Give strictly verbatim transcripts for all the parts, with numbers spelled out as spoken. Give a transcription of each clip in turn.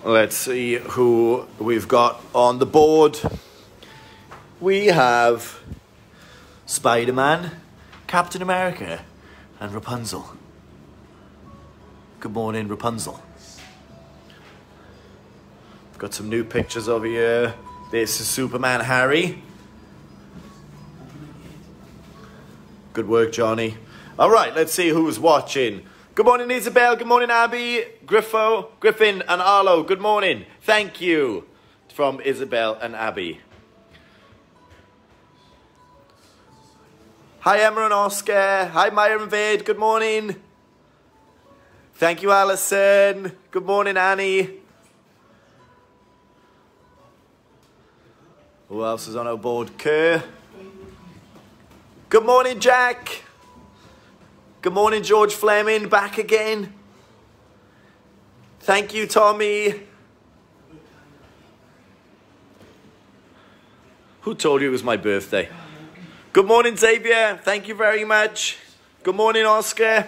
Let's see who we've got on the board. We have Spider-Man, Captain America, and Rapunzel. Good morning, Rapunzel. We've got some new pictures over here. This is Superman Harry. Good work, Johnny. All right, let's see who's watching. Good morning, Isabel. Good morning, Abby, Griffo, Griffin, and Arlo. Good morning. Thank you from Isabel and Abby. Hi, Emma and Oscar. Hi, Maya and Vade. Good morning. Thank you, Alison. Good morning, Annie. Who else is on our board? Kerr. Good morning, Jack. Good morning, George Fleming. Back again. Thank you, Tommy. Who told you it was my birthday? Good morning, Xavier. Thank you very much. Good morning, Oscar.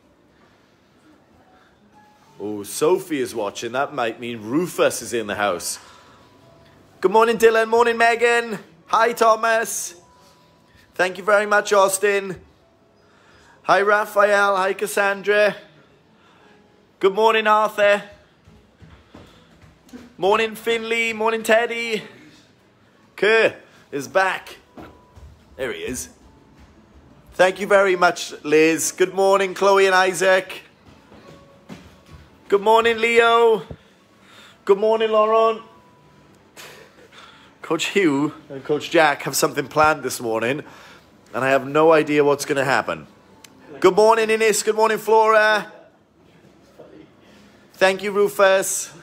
Oh, Sophie is watching. That might mean Rufus is in the house. Good morning, Dylan. Morning, Megan. Hi, Thomas. Thank you very much, Austin. Hi, Raphael. Hi, Cassandra. Good morning, Arthur. Morning, Finley. Morning, Teddy. Kerr is back. There he is. Thank you very much, Liz. Good morning, Chloe and Isaac. Good morning, Leo. Good morning, Laurent. Coach Hugh and Coach Jack have something planned this morning, and I have no idea what's going to happen. Good morning, Ines. Good morning, Flora. Thank you, Rufus.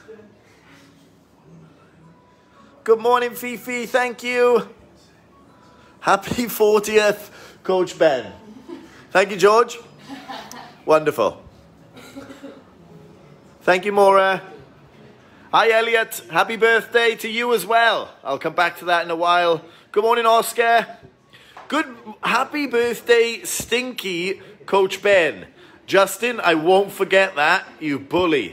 Good morning, Fifi. Thank you. Happy fortieth, Coach Ben. Thank you, George. Wonderful. Thank you, Maura. Hi, Elliot. Happy birthday to you as well. I'll come back to that in a while. Good morning, Oscar. Good, happy birthday, Stinky Coach Ben. Justin, I won't forget that, you bully.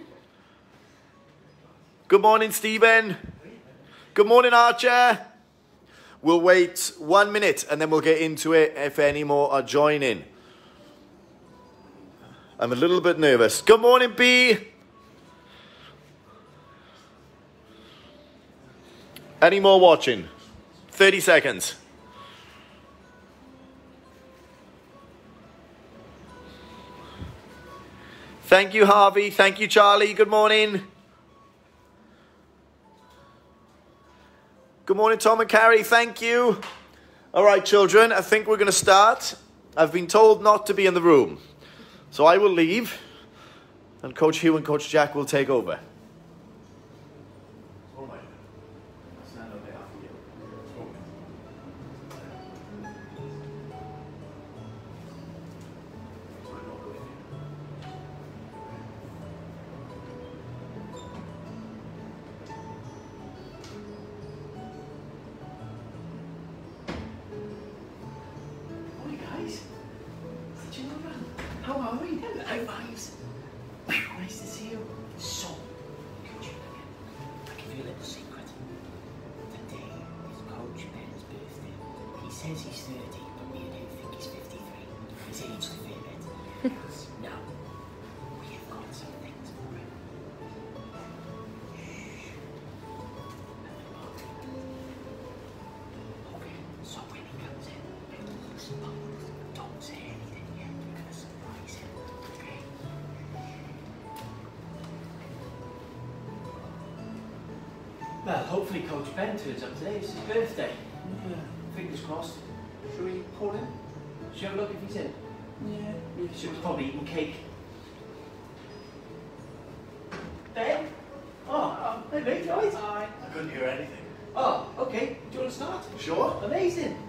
Good morning, Stephen. Good morning, Archer. We'll wait one minute and then we'll get into it if any more are joining. I'm a little bit nervous. Good morning, B. Any more watching? thirty seconds. Thank you, Harvey. Thank you, Charlie. Good morning. Good morning, Tom and Carrie. Thank you. All right, children, I think we're going to start. I've been told not to be in the room. So I will leave, and Coach Hugh and Coach Jack will take over. Well, hopefully Coach Ben turns up today. It's his birthday. Yeah. Fingers crossed. Should we call him? Should you have a look if he's in? Yeah. yeah. Should we probably eating cake? Ben? Oh, hey mate, you alright? Hi. I couldn't hear anything. Oh, okay. Do you want to start? Sure. Amazing.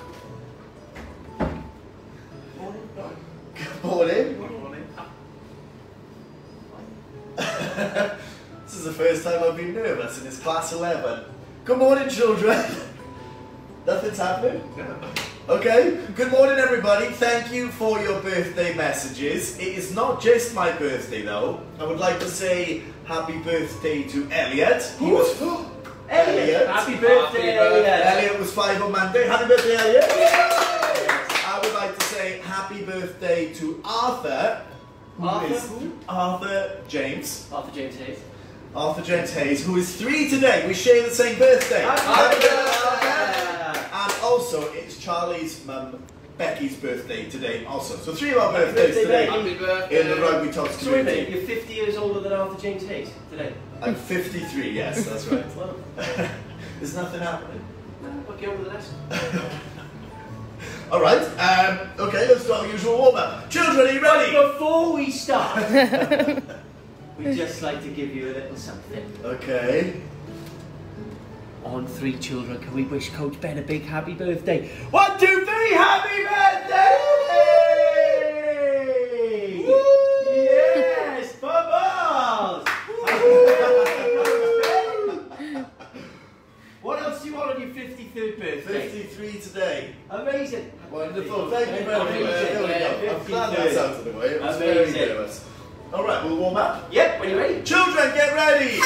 Morning. Good morning. Good morning. This is the first time I've been nervous and it's class eleven. Good morning, children. Nothing's happening? No. Okay. Good morning, everybody. Thank you for your birthday messages. It is not just my birthday, though. I would like to say happy birthday to Elliot. He was Elliot. Happy birthday, Elliot. Elliot was five on Monday. Happy birthday, Elliot. I would like to say happy birthday to Arthur. Who Arthur is who? Arthur James. Arthur James Hayes. Arthur James Hayes, who is three today. We share the same birthday. Happy birthday. And also, it's Charlie's mum, Becky's birthday today also. So three of our birthdays today Happy birthday. in the Rugby Talks So wait a minute, community. you're fifty years older than Arthur James Hayes today? I'm fifty-three, yes, that's right. Well, There's nothing happening. no, but get on with the rest. Alright, um, okay, let's start the usual warm-up. Children, are you ready? But before we start, we'd just like to give you a little something. Okay. On three, children, can we wish Coach Ben a big happy birthday? One, two, three, happy birthday! Woo! Yes, bubbles! What else do you want on your fifty-third birthday? fifty-three today. Amazing. Wonderful, thank you very much. Amazing. There we go. I'm glad that's out of the way. It was very Amazing. generous. Alright, we'll warm up. Yep, when you're ready. Children, get ready!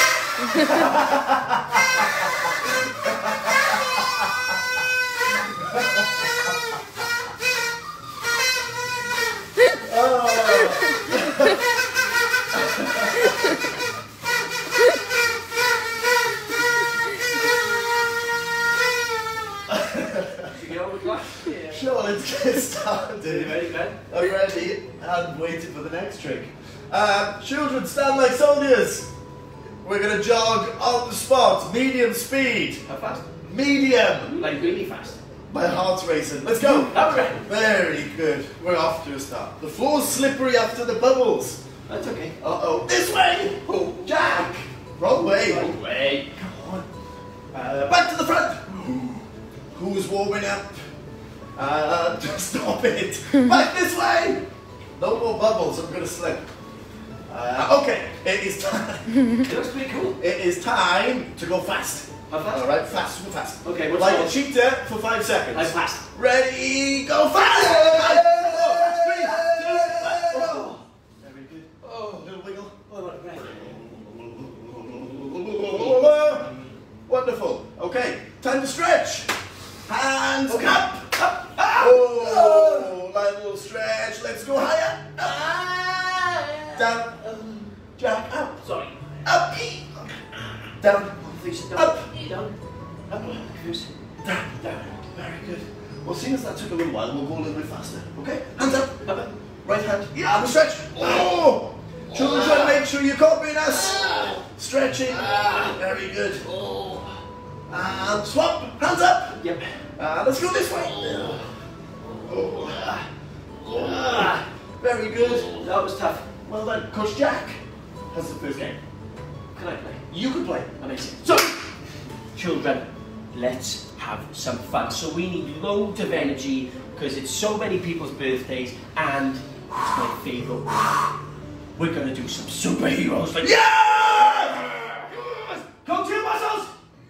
Should we get on with class? Yeah. Sure, let's get started. You ready, Ben? I'm ready and waiting for the next trick. Um, children, stand like soldiers. We're going to jog on the spot, medium speed. How fast? Medium. Like really fast. My heart's racing. Let's go. All right. Very good. We're off to a start. The floor's slippery after the bubbles. That's okay. Uh-oh. This way. Oh, Jack. Wrong way. Wrong way. Come on. Uh, back to the front. Who's warming up? Uh, stop it. Back this way. No more bubbles. I'm going to slip. Uh, okay. It is time. It looks pretty cool. It is time to go fast. How fast? All right, fast, go fast. Okay, what's like the- a cheetah for five seconds. I'm fast. Ready, go fast! Five, four, three, two, one. Oh. Very good. Oh, little wiggle. Oh, what a breath. Wonderful. Okay, time to stretch. Hands Okay. up, up, up. Oh, light little stretch. Let's go higher. Up. Down. Jack, up. Sorry. Up. Down. Please, Up. Down. Up. Goose. Down. Down. Very good. Well, seeing as that took a little while, we'll go a little bit faster. Okay? Hands up. Up. Right hand. Yeah, up and stretch. Oh! Children, make sure you're copying us. Stretching. Very good. And swap. Hands up. Yep. Uh, let's go this way. Oh. Very good. That was tough. Well done. Coach Jack has the first game. Can I play? You can play. Amazing. So, children, let's have some fun. So we need loads of energy because it's so many people's birthdays and it's my favourite one. We're going to do some superheroes. Like, Yeah! Coach, your muscles!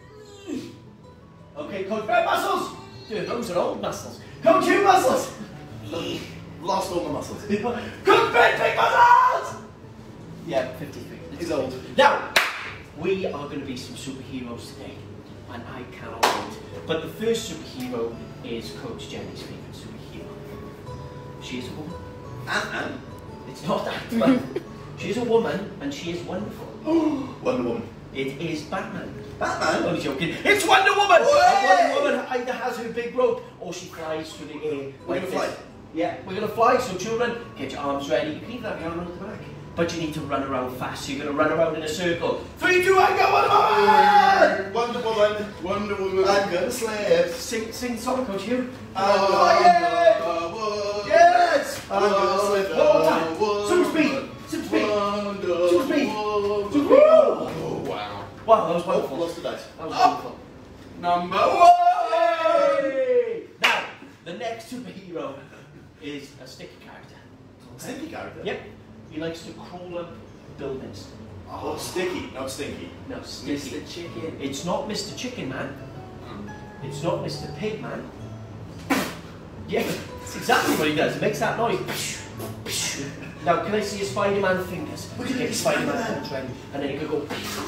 Okay, Coach, Ben muscles! Dude, those are old muscles. Coach, your muscles! Lost all my muscles. Coach, Ben, big muscles! Yeah, fifty-three. He's old. Now, we are going to be some superheroes today, and I cannot wait. But the first superhero is Coach Jenny's favourite superhero. She is a woman. Ant-Man. It's not Ant-Man. She is a woman, and she is wonderful. Wonder Woman. It is Batman. Batman? I'm only joking. It's Wonder Woman! Hooray! And Wonder Woman either has her big rope, or she flies through the air. We're like gonna this. fly. Yeah, we're going to fly. So children, get your arms ready. You can even have your arm on the back. But you need to run around fast. So you're going to run around in a circle. Three, two, one, go, Wonder Woman! Wonder Woman. Wonder Woman. I'm gonna slip. Sing, sing the song, Coach Hugh. Oh, yeah! Yes! I'm gonna slip. One more time. Super speed. Super speed. Super speed. Super speed. Woo! Oh, wow. Wow, that was Oh, wonderful. lost the dice. That was Up. wonderful. Number one. Hey! Now, the next superhero is a sticky character. Sticky character? Yep. He likes to crawl up buildings. Oh, sticky, not stinky. No, sticky. Mister Chicken. It's not Mister Chicken Man. It's not Mister Pig Man. Yeah, that's exactly what he does. He makes that noise. Now, can I see your Spider-Man fingers? Get your Spider-Man fingers ready, and then you can go.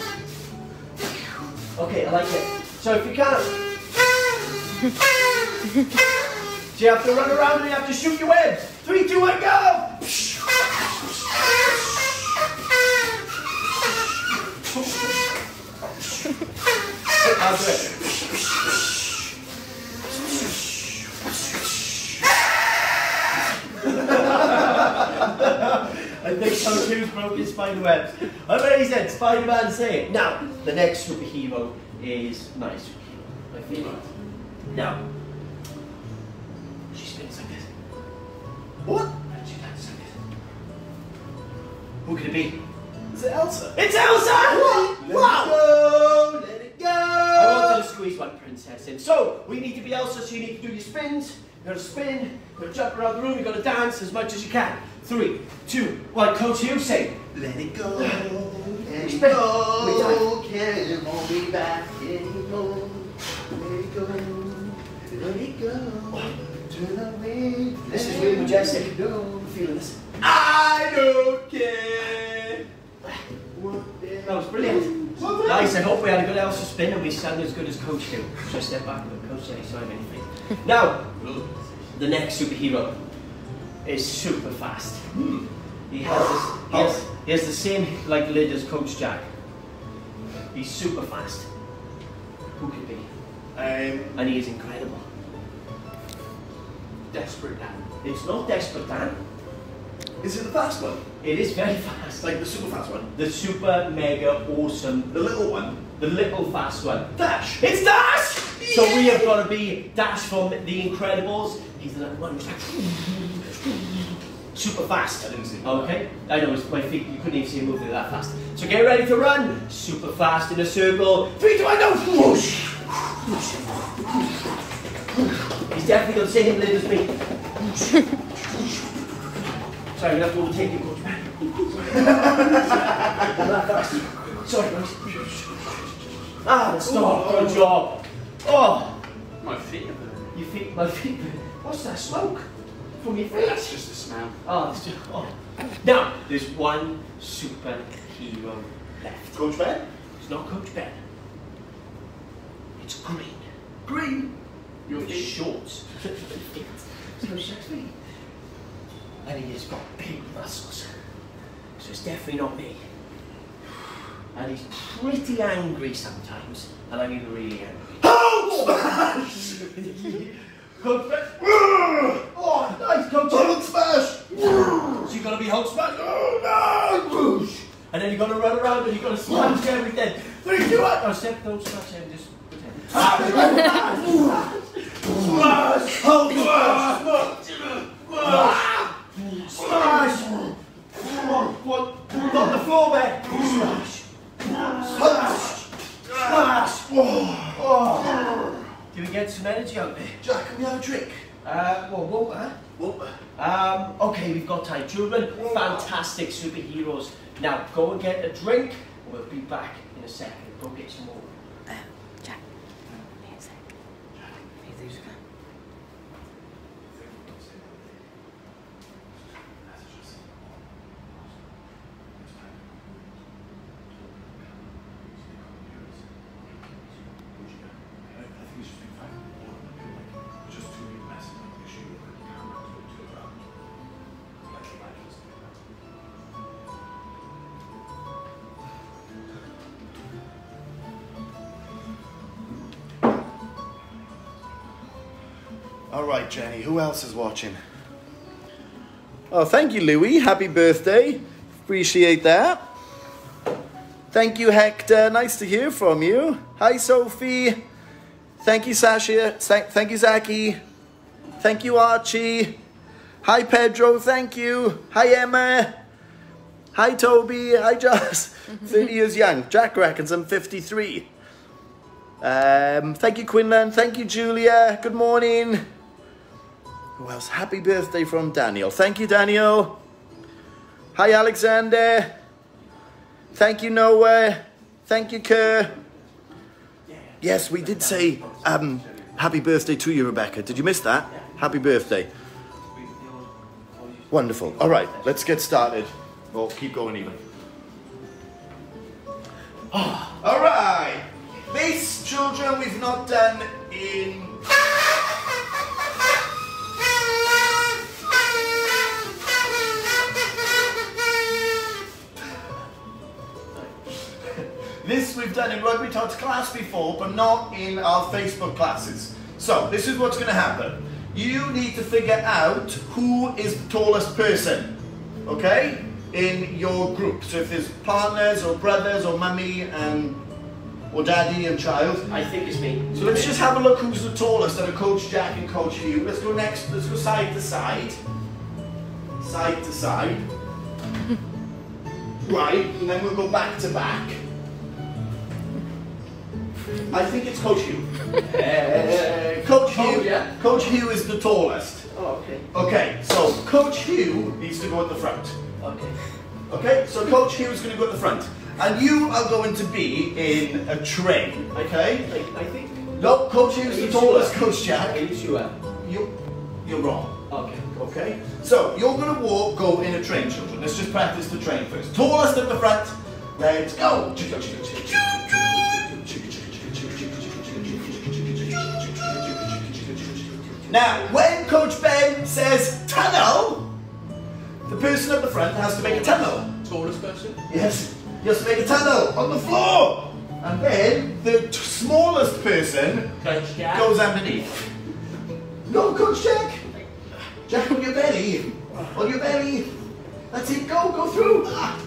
Okay, I like it. So if you can't, so you have to run around and you have to shoot your webs. Three, two, one, go! I'll do it. I think Coach Hughes broke his spider webs. Amazing, Spider-Man say it. Now, the next superhero is my superhero, my favourite. Now, she spins like this. What? And she dances like this. Who could it be? Is it Elsa? It's Elsa! Let Wow! it go! Let it go! I wanted to squeeze my princess in. So, we need to be Elsa, so you need to do your spins. You've got to spin, you've got to jump around the room, you've got to dance as much as you can. Three, two, one, Coach Hughes, say. Let it go. Let it Spin. go. Can't hold me back anymore. Let it go. Let it go. Turn away. This is really majestic. Let it go. I'm feeling this. I don't care. That was brilliant. Nice, I hope we had a good Elsa spin and we sound as good as Coach Hugh. Just step back with Coach Jenny, sorry anything. Now, the next superhero is super fast. He has, this, he, has, he has the same like lid as Coach Jack. He's super fast. Who could be? Um, And he is incredible. Desperate Dan. It's not Desperate Dan. is it the fast one? It is very fast. Like the super fast one? The super mega awesome, The little one? the little fast one. Dash! It's Dash! So we have got to be Dash from The Incredibles. He's the little one who's like super fast. I didn't see that. Okay, I know it's my feet. You couldn't even see him moving that fast. So get ready to run. Super fast in a circle. Three, two, one, go! Whoosh! He's definitely got the same lid as me. Sorry, I'm gonna have to overtake you, Coach Man. I'm that fast. Sorry, guys. Ah, the stop. Good job. Oh, My feet are burning. your feet, my feet. What's that smoke from your feet? That's just the smell. Oh, it's just, oh. Now, there's one superhero left. Coach Ben? It's not Coach Ben. It's Green. Green. Your With feet. shorts. It's no sexy. And he has got big muscles. So it's definitely not me. And he's pretty angry sometimes. And I mean really angry. Hold smash! Coach Ben. Oh, nice, Coach. Hold smash! So you've got to be Hulk smash. Oh no! Whoosh. And then you've got to run around and you've got to smash everything. Three, two, one. No, step, don't smash him, just pretend. Smash! Hulk smash! Smash! What? On the floor, man! Smash! Smash! Smash! Oh. Can we get some energy out there? Jack, can we have a drink? Uh, well, what, huh? Well, Um, okay, we've got time. Children, fantastic superheroes. Now, go and get a drink, and we'll be back in a second. Go get some more. Um, Jack, wait a sec. Wait a sec. all right, Jenny, who else is watching? Oh, thank you, Louis. Happy birthday. Appreciate that. Thank you, Hector. Nice to hear from you. Hi, Sophie. Thank you, Sasha. Thank you, Zaki. Thank you, Archie. Hi, Pedro. Thank you. Hi, Emma. Hi, Toby. Hi, Joss. thirty years young. Jack reckons I'm fifty-three. Um, thank you, Quinlan. Thank you, Julia. Good morning. Who else? Happy birthday from Daniel. Thank you, Daniel. Hi, Alexander. Thank you, Noah. Thank you, Kerr. Yes, we did say um, happy birthday to you, Rebecca. Did you miss that? Happy birthday. Wonderful. All right, let's get started. Well, keep going even. All right. This, children, we've not done in... This we've done in Rugby Tots class before, but not in our Facebook classes. So, this is what's going to happen. You need to figure out who is the tallest person, okay, in your group. So if there's partners or brothers or mummy and or daddy and child. I think it's me. So let's just have a look who's the tallest out of Coach Jack and Coach Hugh. Let's go next, let's go side to side. Side to side. Right, and then we'll go back to back. I think it's Coach Hugh. Uh, Coach Hugh. Oh, yeah. Coach Hugh is the tallest. Oh, okay. Okay, so Coach Hugh needs to go at the front. Okay. Okay, so Coach Hugh is going to go at the front. And you are going to be in a train, okay? I, I think. No, Coach Hugh is Are the you tallest, sure? Coach Jack. Are you sure? You, you're wrong. Okay. Okay? So, you're going to walk, go in a train, children. Let's just practice the train first. Tallest at the front. Let's go. Now, when Coach Ben says tunnel, the person at the front has to make a tunnel. Tallest person? Yes, he has to make a tunnel on the floor. And then the t smallest person Coach Jack. goes underneath. No, Coach Jack. Jack, on your belly. On your belly. That's it, go, go through.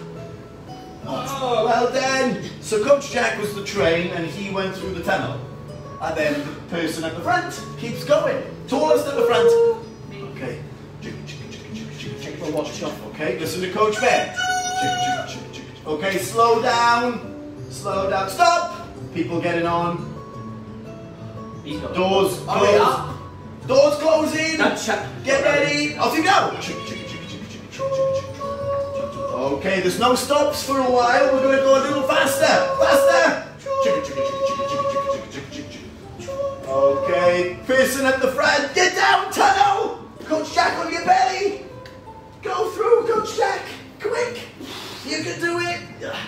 Oh, well done. So Coach Jack was the train and he went through the tunnel. And then the person at the front keeps going. Tallest at the front. Okay. Check my watch off. Okay, listen to Coach Ben. Okay, slow down. Slow down. Stop! People getting on. He's got Doors Oh, closed. yeah. Doors closing. Now, check. Get ready. Off you go. Okay, there's no stops for a while. We're going to go a little faster. Faster. Okay, person at the front. Get down, tunnel. Coach Jack on your belly. Go through, Coach Jack. Quick. You can do it.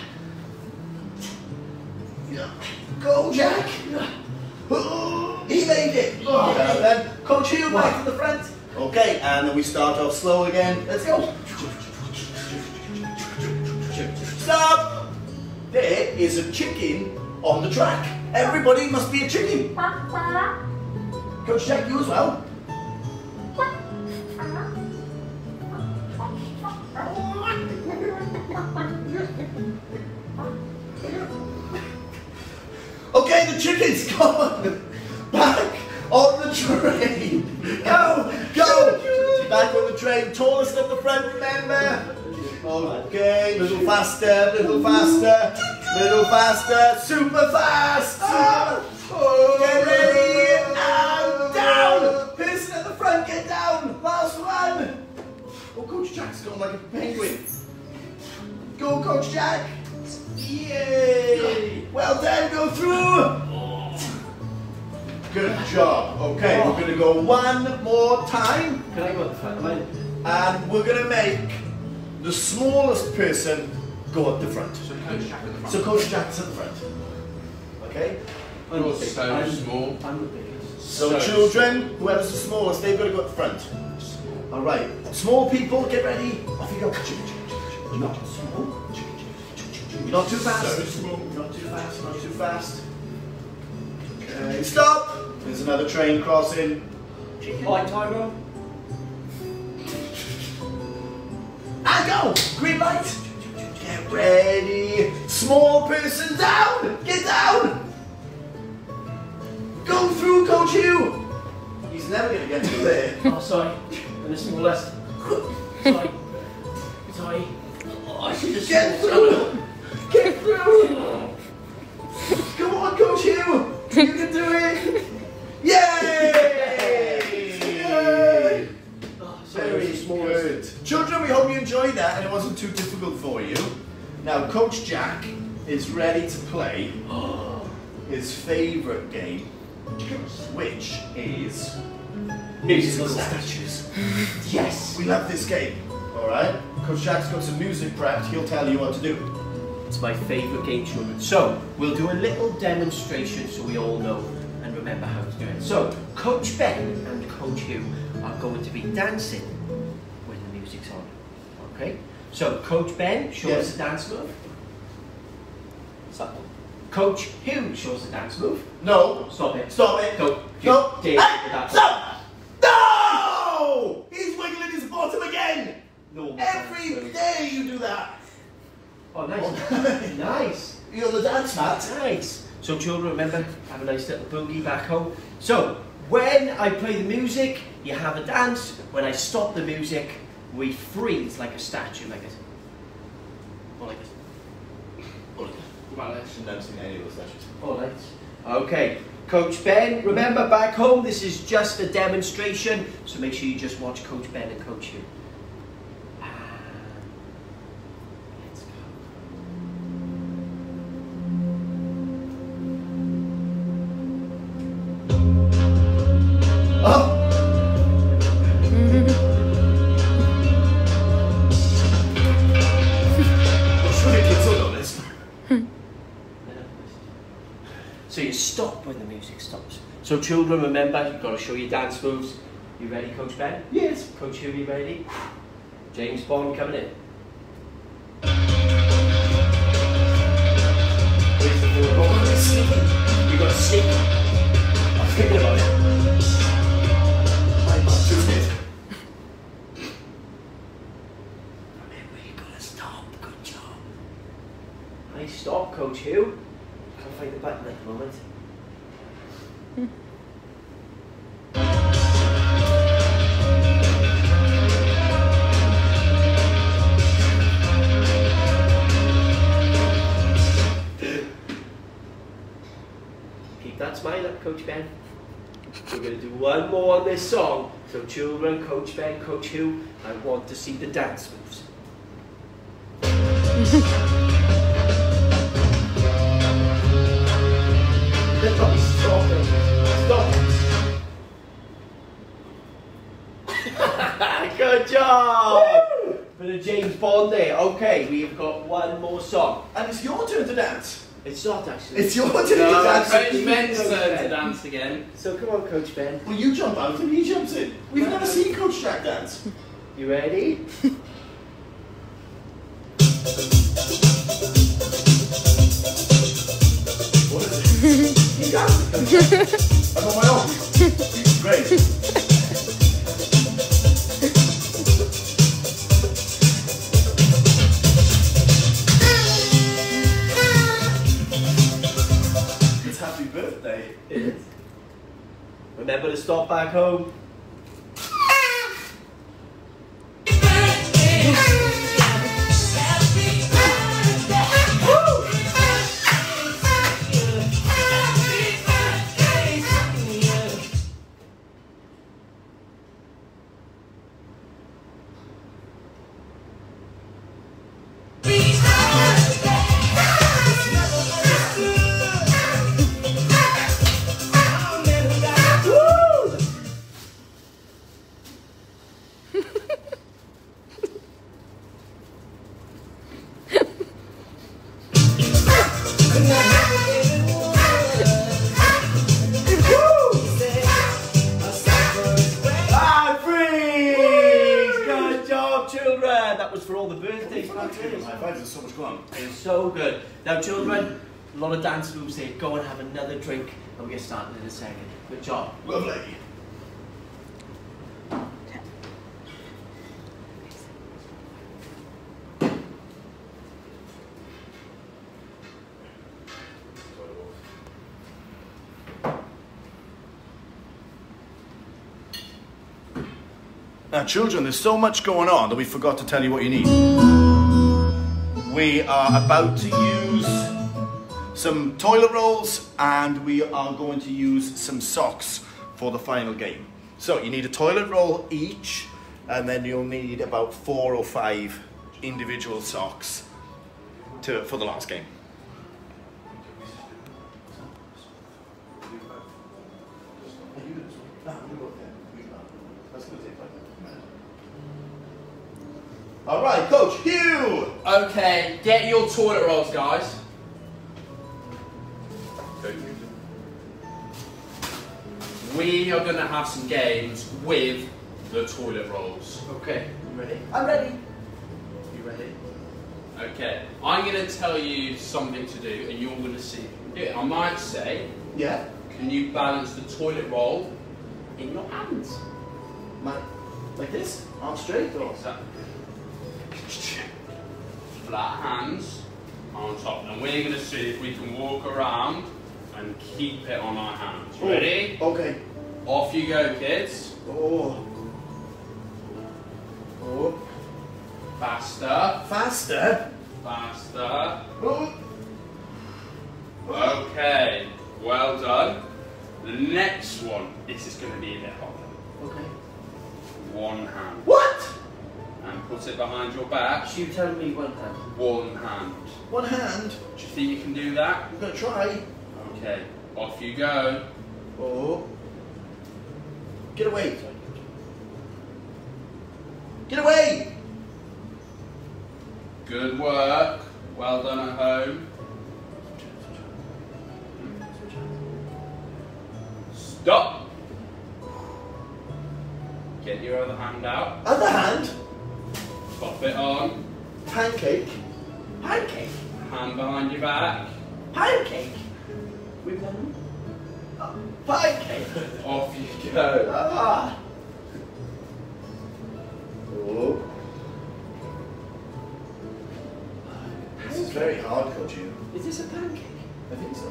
Go, Jack. He made it. Well then, Coach Hugh back to the front. Okay, and then we start off slow again. Let's go. Stop. There is a chicken on the track. Everybody must be a chicken. Coach Jack, you as well. Okay, the chicken's gone. Back on the train. Go, go. Back on the train. Tallest at the front, remember? Okay, little faster, little faster, little faster. Super fast. Get ready. And down. Person at the front, get down. Last one. Oh, Coach Jack's going like a penguin. Go, Coach Jack. Yay! Well done, go through! Good job. Okay, we're going to go one more time. Can I go at the front? Am I? And we're going to make the smallest person go at the front. So Coach Jack at the front. So Coach Jack's at the front. Okay? I'm the You're big- so I'm- small. I'm the biggest. So, So children, whoever's the smallest, they've got to go at the front. Alright. Small people, get ready. Off you go. Not small. Not too fast. So small. Not too fast, not too fast. Okay, stop! There's another train crossing. Hi, Tyro. And go! Green light! Get ready! Small person down! Get down! Go through, Coach Hugh! He's never gonna get through there. Oh, sorry. And the smallest. Sorry. Sorry. Oh, I should have Get through! Get through! Come on, Coach Hugh! You can do it! Yay! Yay! Oh, sorry, Very it was the smallest. good. Children, we hope you enjoyed that and it wasn't too difficult for you. Now, Coach Jack is ready to play his favourite game, which is musical statues. Yes. We love this game. Alright? Coach Jack's got some music prepped, he'll tell you what to do. It's my favourite game, children. So, we'll do a little demonstration so we all know and remember how to do it. So, Coach Ben and Coach Hugh are going to be dancing when the music's on. Okay? So, Coach Ben, show Yes. us a dance move. Coach Hugh shows the dance move. No. Stop it. Stop it. Don't. No. Dare Hey, with that. stop! No! He's wiggling his bottom again! No, Every no. day you do that! Oh, nice. Nice. You're the dance mat. Nice. So children, remember, have a nice little boogie back home. So, when I play the music, you have a dance. When I stop the music, we freeze like a statue, like this. Or like this. Or like this. Well, that's I've never seen any of those statues. All right. Okay. Coach Ben, remember back home, this is just a demonstration, so make sure you just watch Coach Ben and Coach Hugh. And let's go. Oh! I'm sure the kids will know this. So you stop when the music stops. So children, remember, you've got to show your dance moves. You ready, Coach Ben? Yes. Coach Hugh, you ready? James Bond coming in. Where's the ball? Oh, you're sneaking. You got to sneak. I'm thinking about it. I'm not doing it. Remember, you got to stop. Good job. Nice stop, Coach Hugh. Can't find the button at the moment. Keep that smile up, Coach Ben. We're going to do one more on this song. So children, Coach Ben, Coach Hugh, I want to see the dance moves. Stop it. Stop it. Good job! For the James Bond there. Okay, we've got one more song. And it's your turn to dance. It's not actually. It's your turn to No, dance. Coach Ben's turn to dance again. So come on, Coach Ben. Well, you jump out and he jumps in. We've never seen Coach Jack dance. You ready? What is it? You dance, Coach Jack. I'm on my own. Great. It's happy birthday. Remember to stop back home. Ah, freeze! Good job, children. That was for all the birthdays. High fives, there's so much going on. It was so good. Now, children, a lot of dance moves here. Go and have another drink, and we'll get started in a second. Good job. Lovely. Now, children, there's so much going on that we forgot to tell you what you need. We are about to use some toilet rolls and we are going to use some socks for the final game. So you need a toilet roll each and then you'll need about four or five individual socks to, for the last game. All right, Coach Hugh. Okay, get your toilet rolls, guys. We are going to have some games with the toilet rolls. Okay, you ready? I'm ready. You ready? Okay, I'm going to tell you something to do and you're going to see if you can do it. I might say, Yeah. can you balance the toilet roll in your hands? My, like this? Arm straight or? Exactly. Flat hands on top. And we're going to see if we can walk around and keep it on our hands. Ready? Oh, okay. Off you go, kids. Oh. Oh. Faster. Faster. Faster. Oh. Okay. Well done. The next one. This is going to be a bit harder. Okay. One hand. What? And put it behind your back. So you tell me one hand. One hand. One hand. Do you think you can do that? I'm gonna try. Okay. Off you go. Oh. Get away. Get away. Good work. Well done at home. Stop. Get your other hand out. Other hand. Pop it on. Pancake. Pancake. Hand behind your back. Pancake. We've done uh, pancake. Off you go. Ah. Oh. This is very hard, Coach Hugh. Is this a pancake? I think so.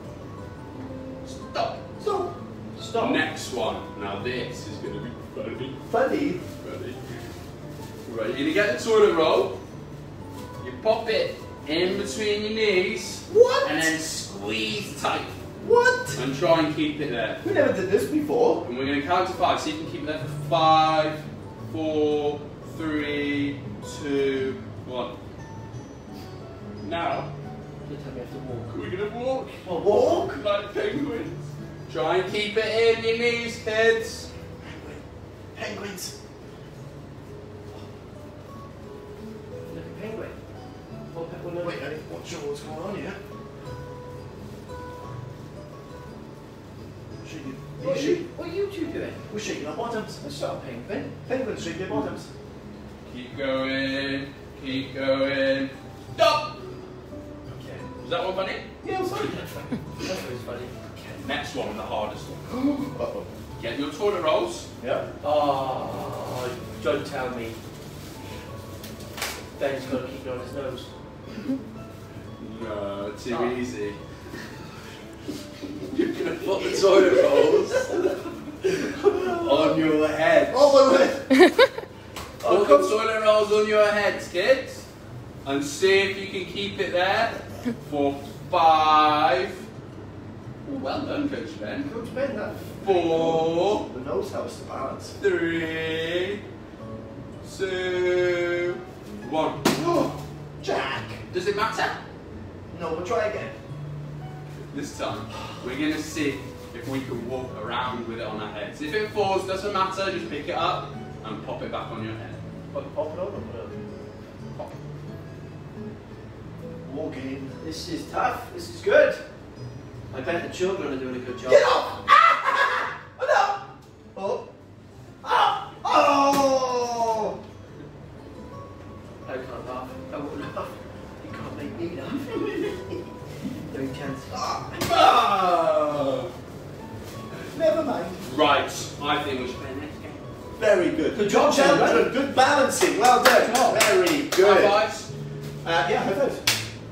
Stop. Stop. Stop. Next one. Now this is going to be funny. Funny. Ready? Right, you're going to get the toilet roll. You pop it in between your knees. What? And then squeeze tight. What? And try and keep it there. We never did this before. And we're going to count to five. So you can keep it there for five, four, three, two, one. Now, You tell me I have to walk. we're going to walk. Well, Walk. Like penguins. Try and keep it in your knees, kids. Penguins. Look at penguin. What pe- well, look- Wait, I'm not sure what's going on here. Shaking. What are Shake. you, what are you two doing? We're shaking our bottoms. That's not a penguin. Penguins shake their bottoms. Keep going. Keep going. Stop. Okay. Was that one funny? Yeah, I'm sorry. That was funny. Okay, next one, the hardest one. Uh-oh. Get your toilet rolls. Yeah. Oh, don't tell me. Ben's got to keep it on his nose. No, too Oh. easy. You're gonna put the toilet rolls on your head. Oh, my word. Put the toilet rolls on your heads, kids, and see if you can keep it there for five. Oh, well done, Coach Ben. Coach Ben, that Four, the nose helps to balance. three, two, one. Oh, Jack. Does it matter? No, but try again. This time, we're going to see if we can walk around with it on our heads. If it falls, doesn't matter, just pick it up and pop it back on your head. Pop, pop it on or put it on? Pop. Walking. This is tough. This is good. I bet the children are doing a good job. Get off! Ah! Oh, no! Oh. Ah! Oh! I can't laugh. I won't laugh. You can't make me laugh. No chance. Ah! Ah! Never mind. Right, I think we should play the next game. Very good. Good job, children. children. Good balancing. Well done. Oh. Very good. High fives. Uh, yeah, high fives.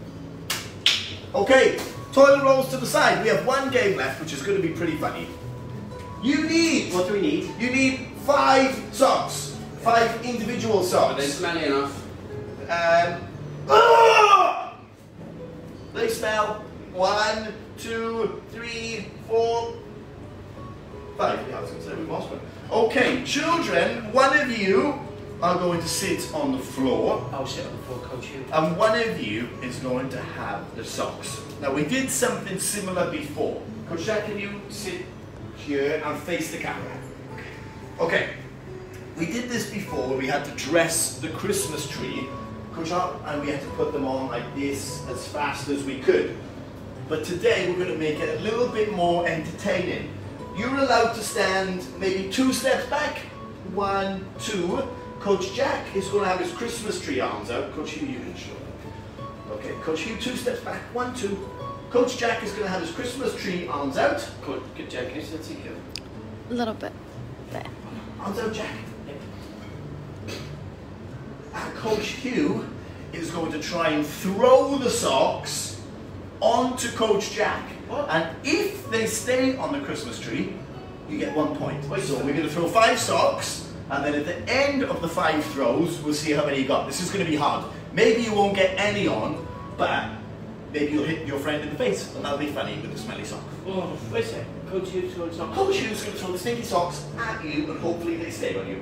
Okay, toilet rolls to the side. We have one game left, which is going to be pretty funny. You need, What do we need? you need five socks. Five individual Are they socks. smelly enough? Um, ah! They smell. One, two, three, four, five. Yeah, I was going to say we lost one. Okay, children, one of you are going to sit on the floor, I'll sit on the floor, Coach Hugh. and one of you is going to have the socks. Now, we did something similar before. Coach Jack, can you sit here and face the camera? Okay. we did this before where we had to dress the Christmas tree, Coach Art, and we had to put them on like this as fast as we could. But today we're going to make it a little bit more entertaining. You're allowed to stand maybe two steps back. One, two. Coach Jack is going to have his Christmas tree arms out. Coach Hugh, you can show them. Okay, Coach Hugh, two steps back. One, two. Coach Jack is going to have his Christmas tree arms out. Good, good, Jack. Can you still see you? A little bit. There. Arms out, Jack. And Coach Hugh is going to try and throw the socks onto Coach Jack. What? And if they stay on the Christmas tree, you get one point. Wait, so so- we're going to throw five socks, and then at the end of the five throws, we'll see how many you got. This is going to be hard. Maybe you won't get any on, but maybe you'll hit your friend in the face, and that'll be funny with the smelly sock. Oh, wait a second. Coach Hughes going to Coach Hugh's going to throw the stinky socks at you, and hopefully they stay on you.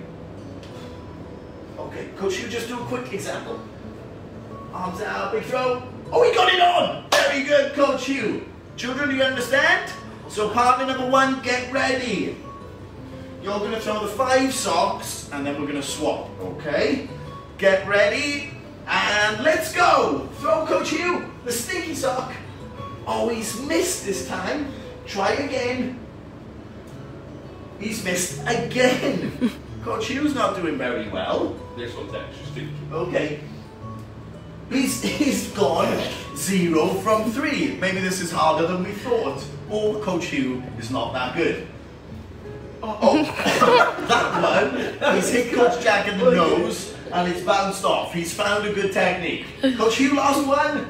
Okay, Coach Hugh, just do a quick example. Arms out, big throw. Oh, he got it on! Very good, Coach Hugh. Children, do you understand? So partner number one, get ready. You're going to throw the five socks, and then we're going to swap, okay? Get ready, and let's go. Throw, Coach Hugh, the stinky sock. Oh, he's missed this time. Try again. He's missed again. Coach Hugh's not doing very well. This one's extra stinky. Okay. He's, he's gone zero from three. Maybe this is harder than we thought. Or Coach Hugh is not that good. Oh, that one, he's hit Coach Jack in the nose and it's bounced off. He's found a good technique. Coach Hugh, last one.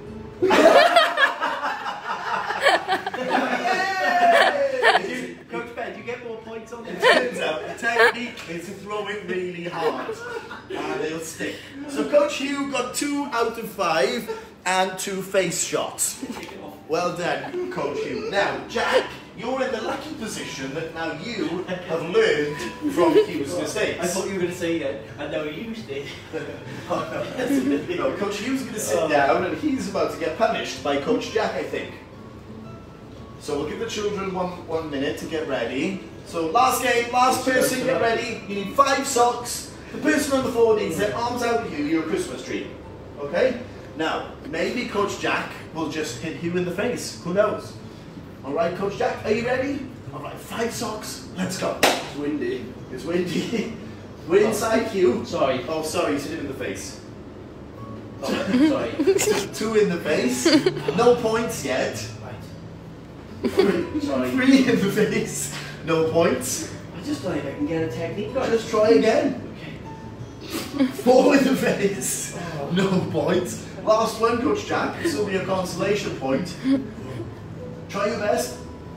Yay! Coach Ben, do you get more points on It this? turns out the technique is to throw it really hard and they'll stick. So Coach Hugh got two out of five and two face shots. Well done, Coach Hugh. Now, Jack, you're in the lucky position that now you have learned from Hugh's mistakes. I thought you were going to say that. I know you used it. You know, Coach Hugh's going to sit down and he's about to get punished by Coach Jack, I think. So we'll give the children one, one minute to get ready. So last game, last person, get ready. You need five socks. The person on the floor needs their arms out to you, your Christmas tree. Okay? Now, maybe Coach Jack will just hit you in the face. Who knows? All right, Coach Jack, are you ready? All right, five socks. Let's go. It's windy. It's windy. We're inside you. Sorry. Oh, sorry, hit him in the face. Oh, sorry. Two in the face. No points yet. Right. Three, Sorry. Three in the face. No points. I just don't know if I can get a technique right. Just try again. Okay. Four in the face. Oh. No points. Last one, Coach Jack. This will be a consolation point. Try your best.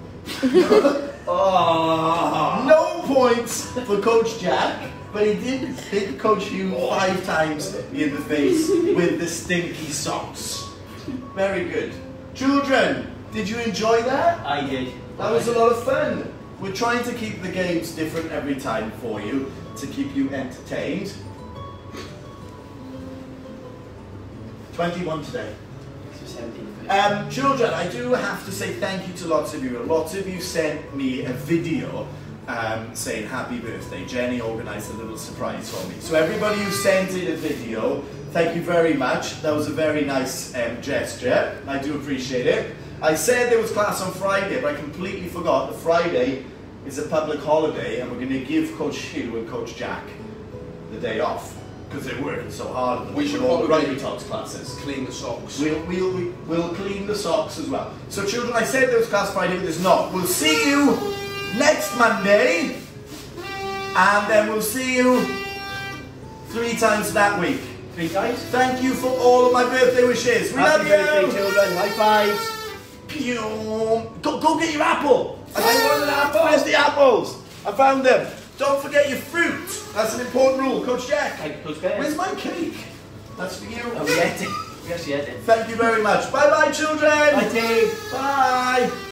Oh. No points for Coach Jack, but he did hit Coach Hugh five times in the face with the stinky socks. Very good. Children, did you enjoy that? I did. That was a lot of fun. We're trying to keep the games different every time for you, to keep you entertained. twenty-one today. Um, children, I do have to say thank you to lots of you. Lots of you sent me a video um, saying happy birthday. Jenny organised a little surprise for me. So everybody who sent in a video, thank you very much. That was a very nice um, gesture. I do appreciate it. I said there was class on Friday, but I completely forgot that Friday is a public holiday and we're going to give Coach Hugh and Coach Jack the day off because they're working so hard We with should all the probably rugby talks classes. Clean the socks. We'll, we'll, we'll clean the socks as well. So children, I said there was class Friday, but there's not. We'll see you next Monday, and then we'll see you three times that week. Three times? Thank you for all of my birthday wishes. We Happy birthday, love you. children. High fives. Pew. Go, go get your apple. I I want an apple. Where's the apples? I found them. Don't forget your fruit. That's an important rule. Coach Jack, Hey, Coach Ben. where's my cake? That's for you. Oh, we ate it. Yes, we ate it. Thank you very much. Bye bye, children. Bye, team. Bye.